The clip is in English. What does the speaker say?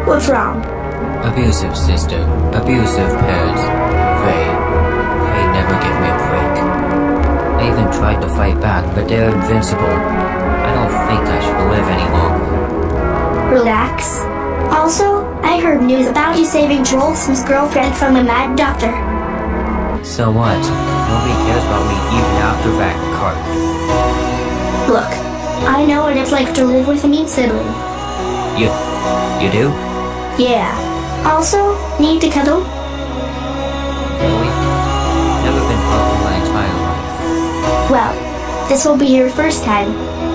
What's wrong? Abusive sister, abusive parents. They never give me a break. I even tried to fight back, but they're invincible. I don't think I should live any longer. Relax. Also, I heard news about you saving Trollsome's girlfriend from a mad doctor. So what? Nobody cares about me even after that card. Look, I know what it's like to live with a mean sibling. You do? Yeah. Also, need to cuddle? Really? Never been hugged in my entire life. Well, this will be your first time.